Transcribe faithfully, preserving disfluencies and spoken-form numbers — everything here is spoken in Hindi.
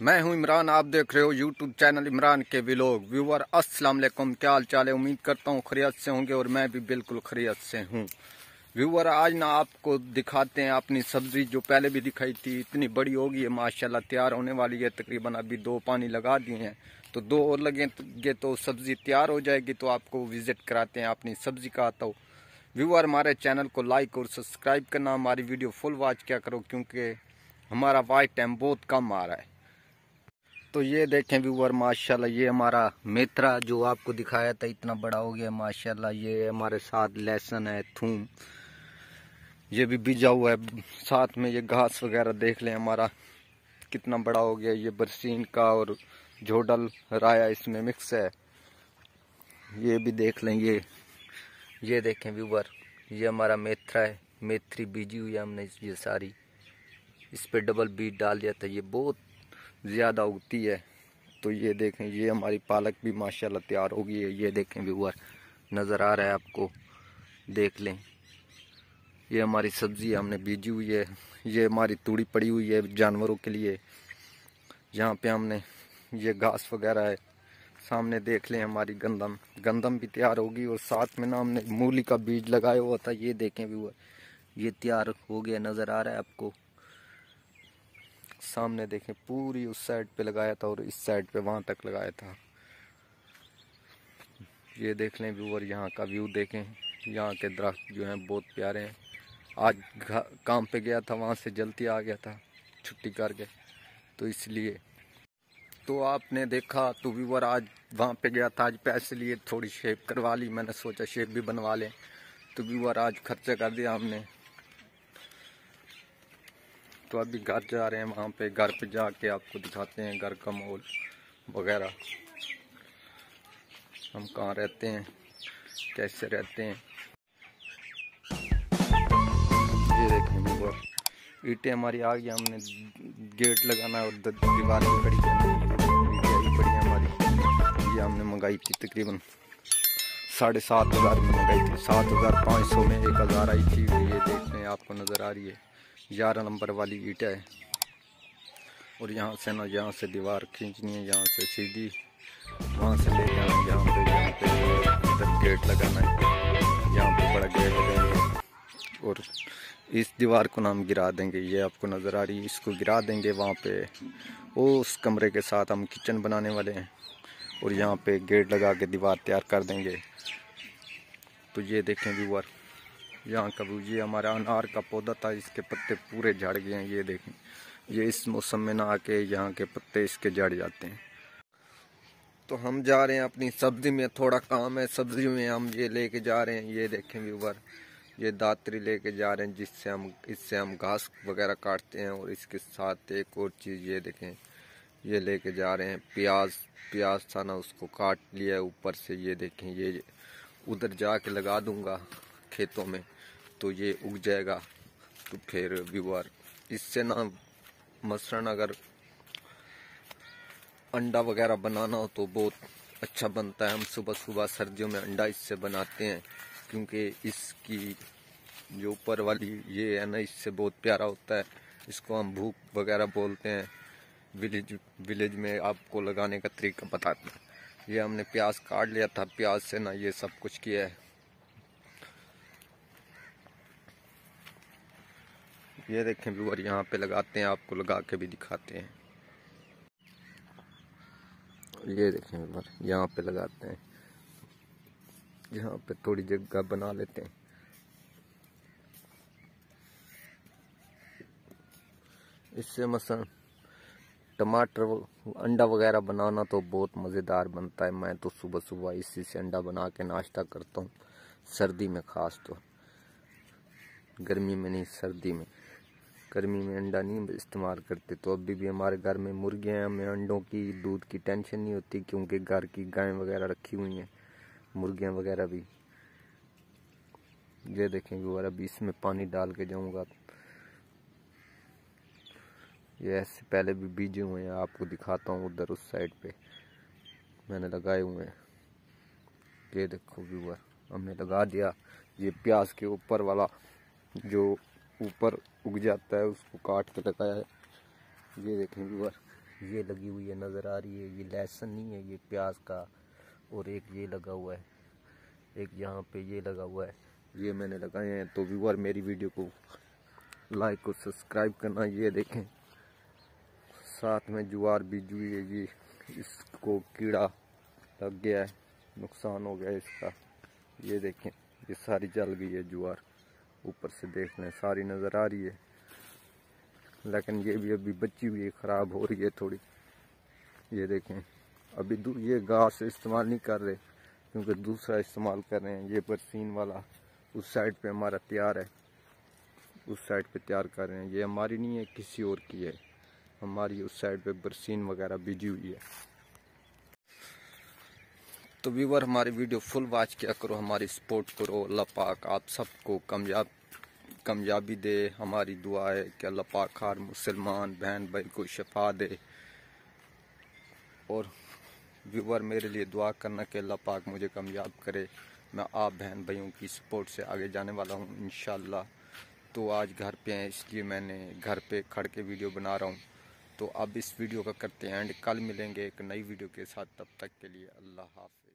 मैं हूं इमरान, आप देख रहे हो यूट्यूब चैनल इमरान के व्लॉग। व्यूवर अस्सलाम वालेकुम, क्या हाल चाल है? उम्मीद करता हूं खैरियत से होंगे और मैं भी बिल्कुल खैरियत से हूं। व्यूवर आज ना आपको दिखाते हैं अपनी सब्जी, जो पहले भी दिखाई थी। इतनी बड़ी होगी है माशाल्लाह, तैयार होने वाली है तकरीबन। अभी दो पानी लगा दिए हैं तो दो और लगेंगे तो सब्जी तैयार हो जाएगी। तो आपको विजिट कराते हैं अपनी सब्जी का। तो व्यूवर हमारे चैनल को लाइक और सब्सक्राइब करना, हमारी वीडियो फुल वॉच क्या करो, क्योंकि हमारा वॉच टाइम बहुत कम आ रहा है। तो ये देखें व्यूवर माशाल्लाह, ये हमारा मेथरा जो आपको दिखाया था इतना बड़ा हो गया माशाल्लाह। ये हमारे साथ लहसुन है, थूम, ये भी बीजा हुआ है साथ में। ये घास वगैरह देख लें हमारा कितना बड़ा हो गया। ये बरसीन का और झोडल राया इसमें मिक्स है, ये भी देख लें। ये ये देखें व्यूवर, ये हमारा मेथरा है, मेथरी बीजी हुई है हमने ये सारी। इस पे डबल बीट डाल दिया था, ये बहुत ज़्यादा उगती है। तो ये देखें, ये हमारी पालक भी माशाल्लाह तैयार हो गई है। ये देखें व्यूअर, नज़र आ रहा है आपको, देख लें। ये हमारी सब्ज़ी हमने बीजी हुई है। ये हमारी तूड़ी पड़ी हुई है जानवरों के लिए। यहाँ पे हमने ये घास वगैरह है। सामने देख लें हमारी गंदम गंदम भी तैयार होगी। और साथ में ना हमने मूली का बीज लगाया हुआ था। ये देखें व्यूअर, ये तैयार हो गया, नज़र आ रहा है आपको। सामने देखें, पूरी उस साइड पे लगाया था और इस साइड पे वहां तक लगाया था। ये देख लें व्यूअर, यहाँ का व्यू देखें। यहाँ के दरख्त जो हैं बहुत प्यारे हैं। आज काम पे गया था, वहाँ से जल्दी आ गया था छुट्टी करके, तो इसलिए। तो आपने देखा तो व्यूअर, आज वहाँ पे गया था, आज पैसे लिए, थोड़ी शेप करवा ली। मैंने सोचा शेप भी बनवा लें, तो व्यूअर आज खर्चा कर दिया हमने। तो अभी घर जा रहे हैं, वहाँ पे घर पे जाके आपको दिखाते हैं घर का माहौल वगैरह, हम कहाँ रहते हैं, कैसे रहते हैं। ये देखें व्यूअर, ईंटें हमारी आ गई, हमने गेट लगाना है और दीवार भी खड़ी करनी है। ईंटें आई पड़ी हमारी, ये हमने मंगाई थी तकरीबन साढ़े सात हज़ार में मंगाई थी। सात हज़ार पाँच सौ में एक हज़ार आई थी। ये देख लें, आपको नज़र आ रही है, ग्यारह नंबर वाली ईंट है। और यहाँ से ना, यहाँ से दीवार खींचनी है, यहाँ से सीधी, वहाँ से ले जाना है यहाँ पे। यहाँ पे इधर गेट लगाना है, यहाँ पे बड़ा गेट लगाएंगे और इस दीवार को ना हम गिरा देंगे। ये आपको नज़र आ रही है, इसको गिरा देंगे वहाँ पे। वो उस कमरे के साथ हम किचन बनाने वाले हैं और यहाँ पे गेट लगा के दीवार तैयार कर देंगे। तो ये देखें व्यूअर, यहाँ का व्यू। ये हमारा अनार का पौधा था, इसके पत्ते पूरे झड़ गए हैं। ये देखें, ये इस मौसम में ना आके यहाँ के पत्ते इसके झड़ जाते हैं। तो हम जा रहे हैं अपनी सब्जी में, थोड़ा काम है सब्जी में, हम ये लेके जा रहे हैं। ये देखें व्यूअर, ये दातरी लेके जा रहे हैं, जिससे हम इससे हम घास वगैरह काटते हैं। और इसके साथ एक और चीज़, ये देखें, ये लेके जा रहे हैं प्याज। प्याज था ना, उसको काट लिया है ऊपर से। ये देखें, ये उधर जाके लगा दूंगा खेतों में, तो ये उग जाएगा। तो फिर व्यूअर, इससे ना मसलन अगर अंडा वगैरह बनाना हो तो बहुत अच्छा बनता है। हम सुबह सुबह सर्दियों में अंडा इससे बनाते हैं, क्योंकि इसकी जो ऊपर वाली ये है ना, इससे बहुत प्यारा होता है। इसको हम भूख वगैरह बोलते हैं विलेज विलेज में। आपको लगाने का तरीका बताते हैं। ये हमने प्याज काट लिया था, प्याज से ना ये सब कुछ किया है। ये देखें व्यूअर, यहाँ पे लगाते हैं, आपको लगा के भी दिखाते हैं। ये देखें व्यूअर, यहाँ पे लगाते हैं, यहाँ पे थोड़ी जगह बना लेते हैं। इससे मसलन टमाटर अंडा वगैरह बनाना तो बहुत मज़ेदार बनता है। मैं तो सुबह सुबह इसी से अंडा बना के नाश्ता करता हूँ, सर्दी में ख़ास तो। गर्मी में नहीं, सर्दी में। गर्मी में अंडा नहीं इस्तेमाल करते। तो अभी भी हमारे घर में मुर्गियाँ हैं, हमें अंडों की, दूध की टेंशन नहीं होती, क्योंकि घर की गाय वगैरह रखी हुई हैं, मुर्गियाँ वगैरह भी। ये देखें व्यूअर, अभी इसमें पानी डाल के जाऊँगा। ये ऐसे पहले भी बीजे हुए हैं, आपको दिखाता हूँ। उधर उस साइड पे मैंने लगाए हुए हैं। ये देखो व्यूअर, हमने लगा दिया। ये प्याज के ऊपर वाला जो ऊपर उग जाता है, उसको काट के लगाया है। ये देखें व्यूअर, ये लगी हुई है, नज़र आ रही है। ये लहसुन नहीं है, ये प्याज का। और एक ये लगा हुआ है, एक यहाँ पे ये लगा हुआ है, ये मैंने लगाए हैं। तो व्यूअर मेरी वीडियो को लाइक और सब्सक्राइब करना। ये देखें साथ में ज्वार बीजी हुई है, ये इसको कीड़ा लग गया है, नुकसान हो गया है इसका। ये देखें ये सारी जल गई है ज्वार, ऊपर से देख लें सारी नज़र आ रही है, लेकिन ये भी अभी बची हुई है, ख़राब हो रही है थोड़ी। ये देखें अभी ये घास इस्तेमाल नहीं कर रहे क्योंकि दूसरा इस्तेमाल कर रहे हैं। ये बरसीन वाला उस साइड पे हमारा तैयार है, उस साइड पे तैयार कर रहे हैं। ये हमारी नहीं है, किसी और की है, हमारी उस साइड पे बरसीन वगैरह बीजी हुई है। तो व्यूअर हमारी वीडियो फुल वॉच किया करो, हमारी सपोर्ट करो। अल्लाह पाक आप सबको कामयाब कामयाबी दे। हमारी दुआ है कि अल्लाह पाक हर मुसलमान बहन भाई को शफा दे। और व्यूअर मेरे लिए दुआ करना कि अल्लाह पाक मुझे कामयाब करे। मैं आप बहन भाइयों की सपोर्ट से आगे जाने वाला हूँ इंशाल्लाह। तो आज घर पे हैं इसलिए मैंने घर पे खड़ के वीडियो बना रहा हूँ। तो अब इस वीडियो का करते हैं एंड, कल मिलेंगे एक नई वीडियो के साथ। तब तक के लिए अल्लाह हाफ़िज़।